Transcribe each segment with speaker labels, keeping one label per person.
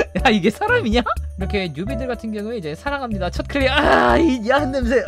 Speaker 1: 야 이게 사람이냐? 이렇게 뉴비들 같은 경우에 이제 사랑합니다 첫 클릭. 이 야한 냄새.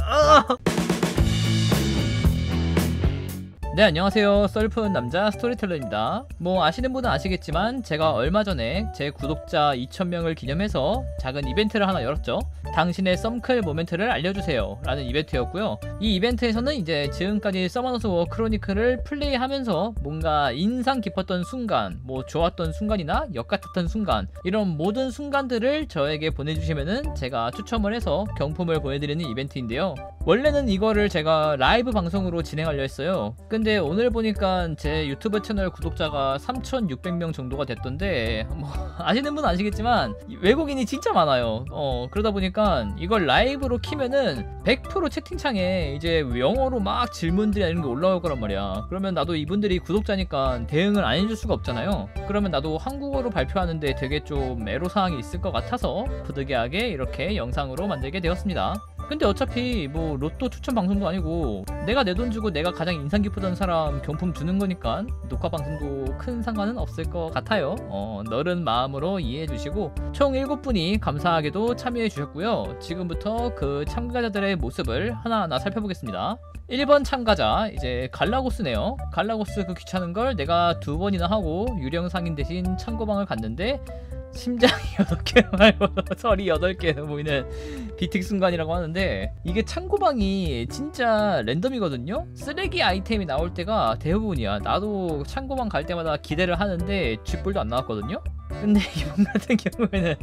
Speaker 1: 네, 안녕하세요. 썰푸는 남자 스토리텔러입니다. 뭐 아시는 분은 아시겠지만 제가 얼마 전에 제 구독자 2000명을 기념해서 작은 이벤트를 하나 열었죠. 당신의 썸클 모멘트를 알려주세요 라는 이벤트였고요. 이 이벤트에서는 이제 지금까지 서머너스 워 크로니클을 플레이하면서 뭔가 인상 깊었던 순간, 뭐 좋았던 순간이나 역 같았던 순간, 이런 모든 순간들을 저에게 보내주시면은 제가 추첨을 해서 경품을 보내드리는 이벤트인데요. 원래는 이거를 제가 라이브 방송으로 진행하려 했어요. 근데 오늘 보니까 제 유튜브 채널 구독자가 3600명 정도가 됐던데, 뭐 아시는 분은 아시겠지만 외국인이 진짜 많아요. 그러다 보니까 이걸 라이브로 키면은 100% 채팅창에 이제 영어로 막 질문들이 이런 게 올라올 거란 말이야. 그러면 나도 이분들이 구독자니까 대응을 안 해줄 수가 없잖아요. 그러면 나도 한국어로 발표하는데 되게 좀 애로사항이 있을 것 같아서 부득이하게 이렇게 영상으로 만들게 되었습니다. 근데 어차피 뭐 로또 추천 방송도 아니고 내가 내 돈 주고 내가 가장 인상 깊었던 사람 경품 주는 거니까 녹화 방송도 큰 상관은 없을 것 같아요. 너른 마음으로 이해해 주시고 총 7분이 감사하게도 참여해 주셨고요. 지금부터 그 참가자들의 모습을 하나하나 살펴보겠습니다. 1번 참가자 이제 갈라고스네요. 갈라고스 그 귀찮은 걸 내가 2번이나 하고 유령 상인 대신 창고방을 갔는데 심장이 8개 말고 설이 8개 보이는 비틱 순간이라고 하는데, 이게 창고방이 진짜 랜덤이거든요. 쓰레기 아이템이 나올 때가 대부분이야. 나도 창고방 갈 때마다 기대를 하는데 쥐뿔도 안 나왔거든요. 근데 이번 같은 경우에는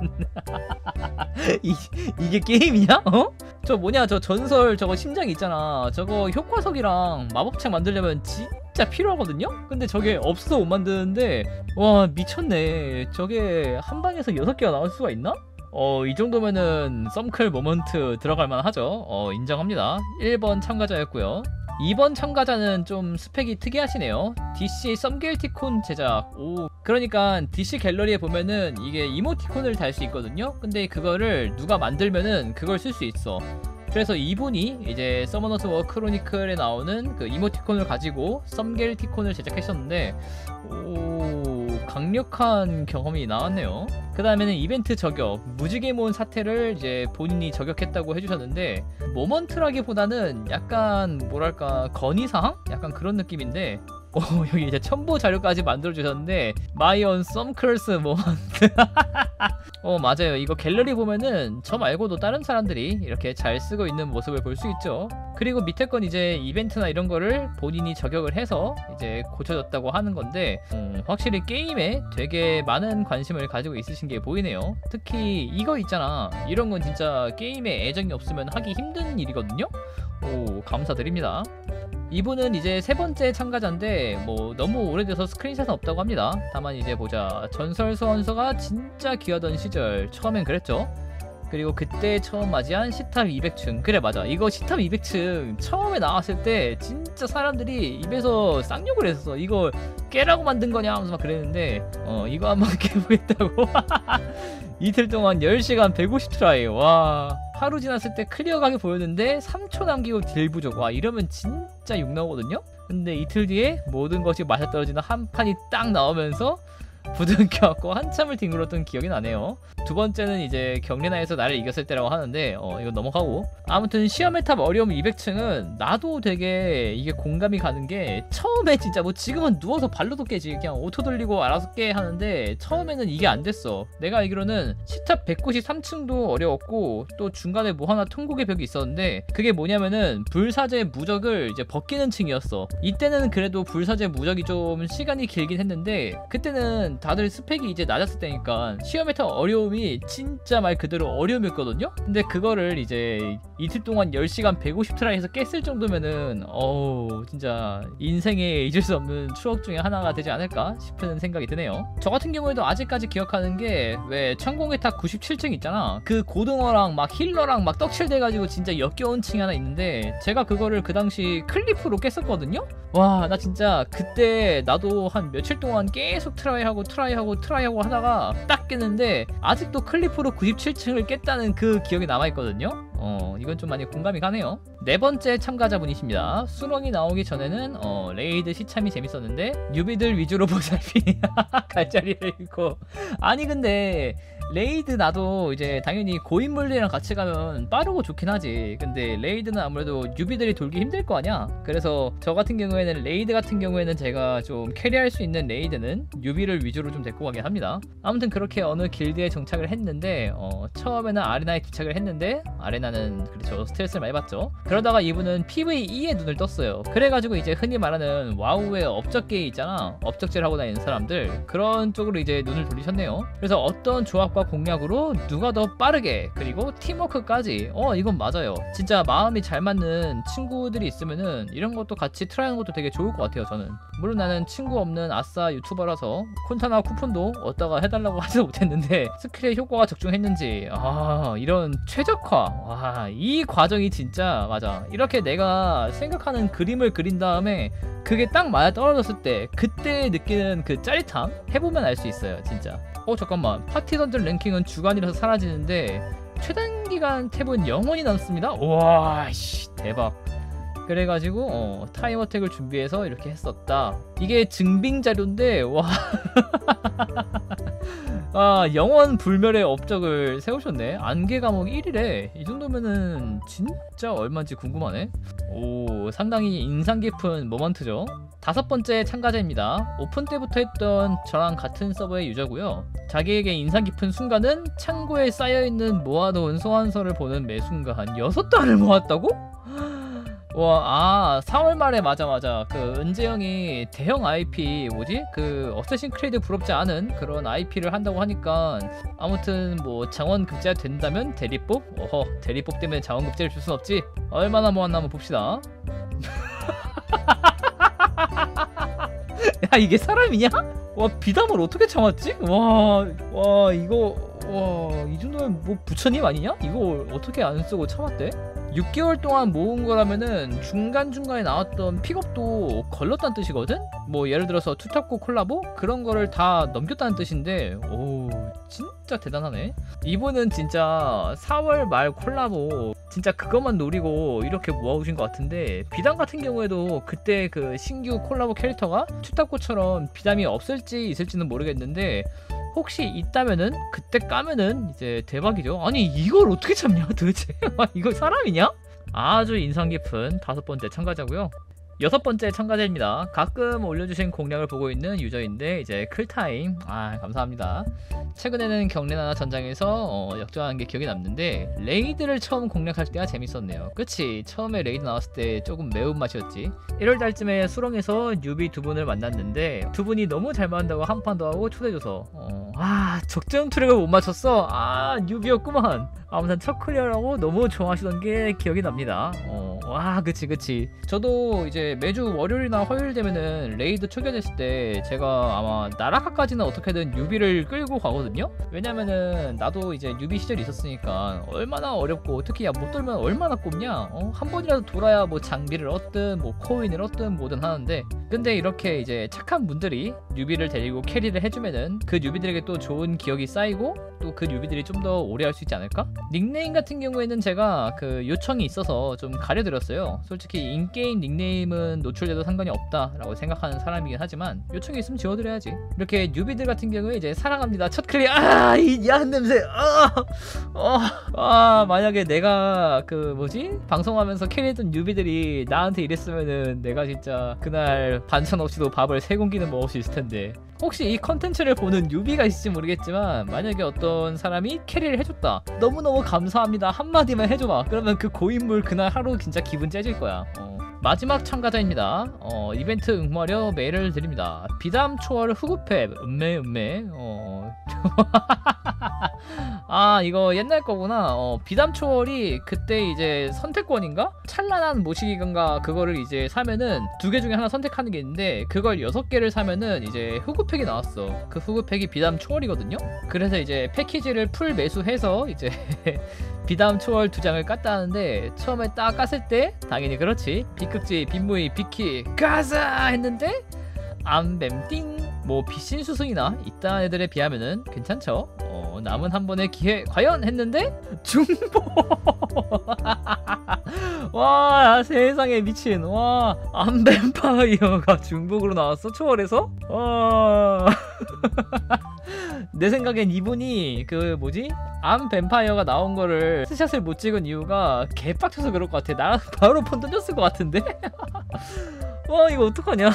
Speaker 1: 이게 게임이냐? 저 뭐냐, 저 전설 저거 심장 있잖아. 저거 효과석이랑 마법책 만들려면 진짜 필요하거든요? 근데 저게 없어서 못 만드는데, 와 미쳤네. 저게 한 방에서 6개가 나올 수가 있나? 이 정도면은 썸클 모먼트 들어갈 만하죠. 인정합니다. 1번 참가자였고요. 2번 참가자는 좀 스펙이 특이하시네요. DC 썸겔티콘 제작. 그러니까 DC 갤러리에 보면은 이게 이모티콘을 달 수 있거든요. 근데 그거를 누가 만들면은 그걸 쓸 수 있어. 그래서 이분이 이제 서머너스 워 크로니클에 나오는 그 이모티콘을 가지고 썸겔티콘을 제작하셨는데, 강력한 경험이 나왔네요. 그 다음에는 이벤트 저격, 무지개몬 사태를 이제 본인이 저격했다고 해주셨는데, 모먼트라기보다는 약간 뭐랄까 건의사항? 약간 그런 느낌인데, 여기 이제 첨부 자료까지 만들어주셨는데 마이언 썸클스 모먼트. 맞아요. 이거 갤러리 보면은 저 말고도 다른 사람들이 이렇게 잘 쓰고 있는 모습을 볼 수 있죠. 그리고 밑에 건 이제 이벤트나 이런 거를 본인이 저격을 해서 이제 고쳐졌다고 하는 건데, 확실히 게임에 되게 많은 관심을 가지고 있으신 게 보이네요. 특히 이거 있잖아. 이런 건 진짜 게임에 애정이 없으면 하기 힘든 일이거든요. 감사드립니다. 이분은 이제 3번째 참가자인데 뭐 너무 오래돼서 스크린샷은 없다고 합니다. 다만 이제 보자. 전설 소환서가 진짜 귀하던 시절 처음엔 그랬죠. 그리고 그때 처음 맞이한 시탑 200층. 그래 맞아, 이거 시탑 200층 처음에 나왔을 때 진짜 사람들이 입에서 쌍욕을 했었어. 이거 깨라고 만든 거냐 하면서 막 그랬는데, 이거 한번 깨보겠다고 이틀 동안 10시간 150 트라이. 와, 하루 지났을 때 클리어하게 보였는데 3초 남기고 딜 부족. 와, 이러면 진짜 욕 나오거든요. 근데 이틀 뒤에 모든 것이 맞아떨어지는 한 판이 딱 나오면서 부둥켜갖고 한참을 뒹굴었던 기억이 나네요. 2번째는 이제 경례나에서 나를 이겼을 때라고 하는데, 이거 넘어가고. 아무튼 시험의 탑 어려움 200층은 나도 되게 이게 공감이 가는 게, 처음에 진짜 뭐 지금은 누워서 발로도 깨지, 그냥 오토 돌리고 알아서 깨 하는데 처음에는 이게 안 됐어. 내가 알기로는 시탑 193층도 어려웠고, 또 중간에 뭐 하나 통곡의 벽이 있었는데, 그게 뭐냐면은 불사제 무적을 이제 벗기는 층이었어. 이때는 그래도 불사제 무적이 좀 시간이 길긴 했는데, 그때는 다들 스펙이 이제 낮았을 때니까 시험의 탑 어려움이 진짜 말 그대로 어려움이었거든요. 근데 그거를 이제 이틀 동안 10시간 150 트라이에서 깼을 정도면은 진짜 인생에 잊을 수 없는 추억 중에 하나가 되지 않을까 싶은 생각이 드네요. 저 같은 경우에도 아직까지 기억하는 게, 왜 천공의 탑 97층 있잖아. 그 고등어랑 막 힐러랑 막 떡칠돼가지고 진짜 역겨운 층이 하나 있는데, 제가 그거를 그 당시 클리프로 깼었거든요. 와, 나 진짜 그때 나도 한 며칠 동안 계속 트라이하고 하다가 딱 깼는데, 아직도 클리프로 97층을 깼다는 그 기억이 남아있거든요. 이건 좀 많이 공감이 가네요. 4번째 참가자분이십니다. 수렁이 나오기 전에는 레이드 시참이 재밌었는데 뉴비들 위주로 보살피 갈자리를 잃고. 아니 근데 레이드 나도 이제 당연히 고인물들이랑 같이 가면 빠르고 좋긴 하지. 근데 레이드는 아무래도 뉴비들이 돌기 힘들 거 아니야. 그래서 저 같은 경우에는 레이드 같은 경우에는 제가 좀 캐리할 수 있는 레이드는 뉴비를 위주로 좀 데리고 가긴 합니다. 아무튼 그렇게 어느 길드에 정착을 했는데 처음에는 아레나에 도착을 했는데 아레나는 그렇죠 스트레스를 많이 받죠. 그러다가 이분은 PVE에 눈을 떴어요. 그래가지고 이제 흔히 말하는 와우의 업적계 있잖아, 업적질 하고 다니는 사람들, 그런 쪽으로 이제 눈을 돌리셨네요. 그래서 어떤 조합과 공략으로 누가 더 빠르게, 그리고 팀워크까지, 이건 맞아요. 진짜 마음이 잘 맞는 친구들이 있으면은 이런 것도 같이 트라이하는 것도 되게 좋을 것 같아요. 저는 물론 나는 친구 없는 아싸 유튜버라서 콘타나 쿠폰도 얻다가 해달라고 하지도 못했는데 스킬의 효과가 적중했는지 이런 최적화, 이 과정이 진짜 맞아. 이렇게 내가 생각하는 그림을 그린 다음에 그게 딱 맞아 떨어졌을 때 그때 느끼는 그 짜릿함, 해보면 알 수 있어요 진짜. 잠깐만, 파티 던전 랭킹은 주간이라서 사라지는데 최단기간 탭은 영원히 남습니다. 우와 씨 대박. 그래가지고 타임어택을 준비해서 이렇게 했었다. 이게 증빙 자료인데 와 영원 불멸의 업적을 세우셨네. 안개 감옥 1일에 이 정도면은 진짜 얼마인지 궁금하네. 오, 상당히 인상 깊은 모먼트죠. 5번째 참가자입니다. 오픈 때부터 했던 저랑 같은 서버의 유저고요. 자기에게 인상 깊은 순간은 창고에 쌓여있는 모아놓은 소환서를 보는 매 순간 6단을 모았다고? 와, 4월 말에 맞아. 그 은재형이 대형 IP 그 어쌔신 크리드 부럽지 않은 그런 IP를 한다고 하니까 아무튼 뭐 장원 급제가 된다면 대리뽑? 대리뽑 때문에 장원 급제를 줄 순 없지. 얼마나 모았나 한번 봅시다. 야 이게 사람이냐? 와 비담을 어떻게 참았지? 이 정도면 뭐 부처님 아니냐? 이거 어떻게 안 쓰고 참았대? 6개월 동안 모은 거라면은 중간중간에 나왔던 픽업도 걸렀다는 뜻이거든? 뭐 예를 들어서 투탑고 콜라보? 그런 거를 다 넘겼다는 뜻인데 오 진짜 대단하네. 이분은 진짜 4월 말 콜라보 진짜 그것만 노리고 이렇게 모아오신 것 같은데, 비담 같은 경우에도 그때 그 신규 콜라보 캐릭터가 투탑고처럼 비담이 없을지 있을지는 모르겠는데 혹시 있다면은 그때 까면은 이제 대박이죠. 아니 이걸 어떻게 참냐 도대체. 이거 사람이냐? 아주 인상 깊은 5번째 참가자고요. 6번째 참가자입니다. 가끔 올려주신 공략을 보고 있는 유저인데 이제 클타임, 감사합니다. 최근에는 경례나 전장에서 역전한 게 기억이 남는데 레이드를 처음 공략할 때가 재밌었네요. 그치? 처음에 레이드 나왔을 때 조금 매운맛이었지. 1월달쯤에 수렁에서 뉴비 2분을 만났는데 2분이 너무 잘 맞는다고 한 판도 하고 초대해줘서 적정 트랙을 못 맞췄어. 뉴비였구만. 아무튼 첫 클리어라고 너무 좋아하시던 게 기억이 납니다. 그치. 저도 이제 매주 월요일이나 화요일 되면은 레이드 초기화됐을 때 제가 아마 나라카까지는 어떻게든 뉴비를 끌고 가거든요. 왜냐면은 나도 이제 뉴비 시절이 있었으니까 얼마나 어렵고, 특히 못 돌면 얼마나 꼽냐. 한 번이라도 돌아야 뭐 장비를 얻든 뭐 코인을 얻든 뭐든 하는데, 근데 이렇게 이제 착한 분들이 뉴비를 데리고 캐리를 해주면은 그 뉴비들에게 또 좋은 기억이 쌓이고 또 그 뉴비들이 좀 더 오래 할 수 있지 않을까? 닉네임 같은 경우에는 제가 그 요청이 있어서 좀 가려드렸어요. 솔직히 인게임 닉네임은 노출돼도 상관이 없다라고 생각하는 사람이긴 하지만 요청이 있으면 지워드려야지. 이렇게 뉴비들 같은 경우에 이제 사랑합니다 첫 클릭, 이 야한 냄새, 만약에 내가 방송하면서 캐리했던 뉴비들이 나한테 이랬으면은 내가 진짜 그날 반찬 없이도 밥을 3공기는 먹을 수 있을 텐데. 혹시 이 컨텐츠를 보는 뉴비가 있을지 모르겠지만 만약에 어떤 사람이 캐리를 해줬다, 너무너무 감사합니다 한마디만 해줘봐. 그러면 그 고인물 그날 하루 진짜 기분 째질 거야. 마지막 참가자입니다. 이벤트 응모하려 메일을 드립니다. 비담 초월 후급팩 음매 이거 옛날 거구나. 비담 초월이 그때 이제 선택권인가? 찬란한 모시기관가 그거를 이제 사면은 2개 중에 하나 선택하는 게 있는데 그걸 6개를 사면은 이제 후급팩이 나왔어. 그 후급팩이 비담 초월이거든요. 그래서 이제 패키지를 풀 매수해서 이제 비담 초월 2장을 깠다 하는데, 처음에 딱 깠을 때 당연히 그렇지, 비극지 빈무이 비키 가자 했는데 암뱀띵 뭐 비신수승이나 이딴 애들에 비하면은 괜찮죠. 남은 한 번의 기회 과연 했는데 중보. 와 세상에 미친. 암뱀파이어가 중복으로 나왔어 초월에서. 내 생각엔 이분이 그 뭐지? 암 뱀파이어가 나온 거를 스샷을 못 찍은 이유가 개빡쳐서 그럴 것 같아. 나 바로 폰 던졌을 것 같은데? 와 이거 어떡하냐.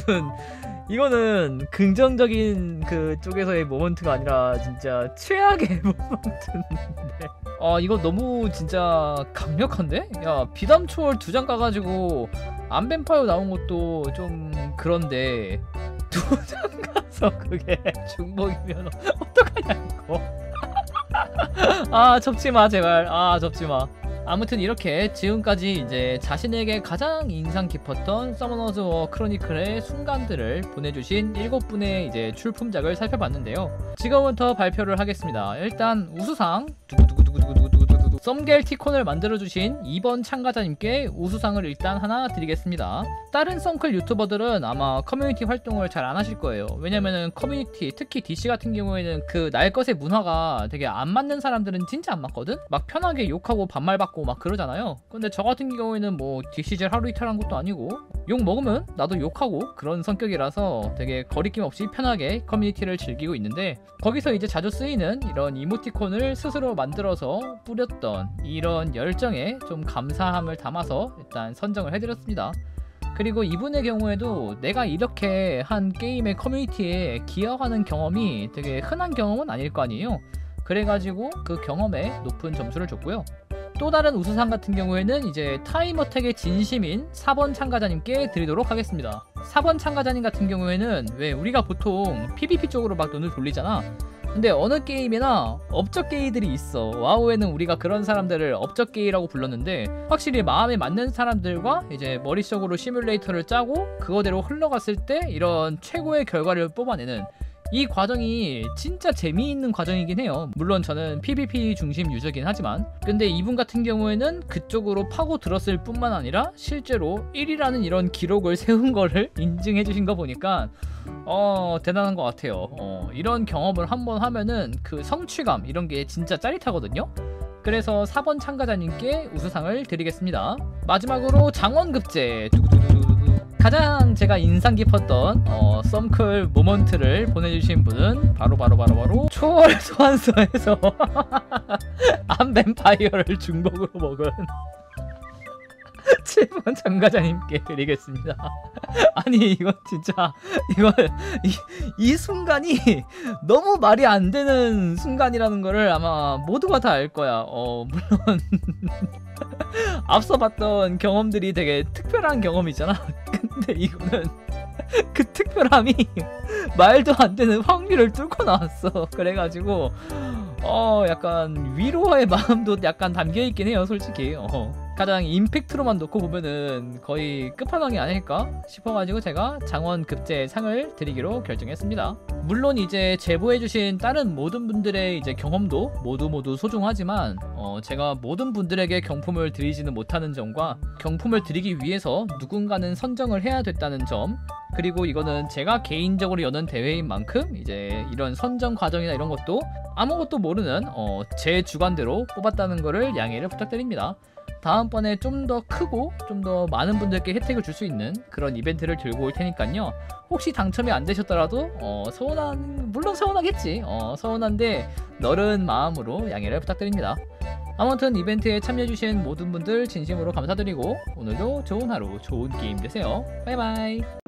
Speaker 1: 이거는 긍정적인 그 쪽에서의 모먼트가 아니라 진짜 최악의 모먼트인데. 이거 너무 진짜 강력한데? 야 비담 초월 2장 까가지고 암뱀파이어 나온 것도 좀 그런데 2장 가서 그게 중복이면 어떡하냐 이거. 접지마 제발. 접지마. 아무튼 이렇게 지금까지 이제 자신에게 가장 인상 깊었던 서머너즈 워 크로니클의 순간들을 보내주신 7분의 이제 출품작을 살펴봤는데요. 지금부터 발표를 하겠습니다. 일단 우수상 썸겔 티콘을 만들어주신 2번 참가자님께 우수상을 일단 하나 드리겠습니다. 다른 썬클 유튜버들은 아마 커뮤니티 활동을 잘 안 하실 거예요. 왜냐면은 커뮤니티, 특히 DC 같은 경우에는 그 날 것의 문화가 되게 안 맞는 사람들은 진짜 안 맞거든? 막 편하게 욕하고 반말받고 막 그러잖아요. 근데 저 같은 경우에는 뭐 DC젤 하루 이틀 한 것도 아니고 욕 먹으면 나도 욕하고 그런 성격이라서 되게 거리낌 없이 편하게 커뮤니티를 즐기고 있는데, 거기서 이제 자주 쓰이는 이런 이모티콘을 스스로 만들어서 뿌렸던 이런 열정에 좀 감사함을 담아서 일단 선정을 해드렸습니다. 그리고 이분의 경우에도 내가 이렇게 한 게임의 커뮤니티에 기여하는 경험이 되게 흔한 경험은 아닐 거 아니에요. 그래가지고 그 경험에 높은 점수를 줬고요. 또 다른 우수상 같은 경우에는 이제 타임어택의 진심인 4번 참가자님께 드리도록 하겠습니다. 4번 참가자님 같은 경우에는 왜 우리가 보통 PVP 쪽으로 막 눈을 돌리잖아. 근데 어느 게임이나 업적 게이들이 있어. 와우에는 우리가 그런 사람들을 업적 게이라고 불렀는데, 확실히 마음에 맞는 사람들과 이제 머릿속으로 시뮬레이터를 짜고 그거대로 흘러갔을 때 이런 최고의 결과를 뽑아내는 이 과정이 진짜 재미있는 과정이긴 해요. 물론 저는 PVP 중심 유저긴 하지만, 근데 이분 같은 경우에는 그쪽으로 파고 들었을 뿐만 아니라 실제로 1위라는 이런 기록을 세운 거를 인증해 주신 거 보니까 대단한 것 같아요. 이런 경험을 한번 하면은 그 성취감 이런 게 진짜 짜릿하거든요. 그래서 4번 참가자님께 우수상을 드리겠습니다. 마지막으로 장원급제, 가장 제가 인상 깊었던 썸클 모먼트를 보내주신 분은 바로 초월 소환서에서 암 뱀파이어를 중복으로 먹은 7번 참가자님께 드리겠습니다. 아니 이거 진짜 이 순간이 너무 말이 안 되는 순간이라는 거를 아마 모두가 다 알 거야. 물론 앞서 봤던 경험들이 되게 특별한 경험이잖아. 근데 이거는 그 특별함이 말도 안 되는 확률을 뚫고 나왔어. 그래가지고 약간 위로의 마음도 약간 담겨있긴 해요 솔직히. 가장 임팩트로만 놓고 보면은 거의 끝판왕이 아닐까 싶어가지고 제가 장원급제 상을 드리기로 결정했습니다. 물론 이제 제보해주신 다른 모든 분들의 이제 경험도 모두 소중하지만 제가 모든 분들에게 경품을 드리지는 못하는 점과 경품을 드리기 위해서 누군가는 선정을 해야 됐다는 점, 그리고 이거는 제가 개인적으로 여는 대회인 만큼 이제 이런 선정 과정이나 이런 것도 아무것도 모르는 제 주관대로 뽑았다는 거를 양해를 부탁드립니다. 다음번에 좀 더 크고 좀 더 많은 분들께 혜택을 줄 수 있는 그런 이벤트를 들고 올 테니까요. 혹시 당첨이 안 되셨더라도 물론 서운하겠지. 서운한데 너른 마음으로 양해를 부탁드립니다. 아무튼 이벤트에 참여해주신 모든 분들 진심으로 감사드리고 오늘도 좋은 하루 좋은 게임 되세요. 바이바이.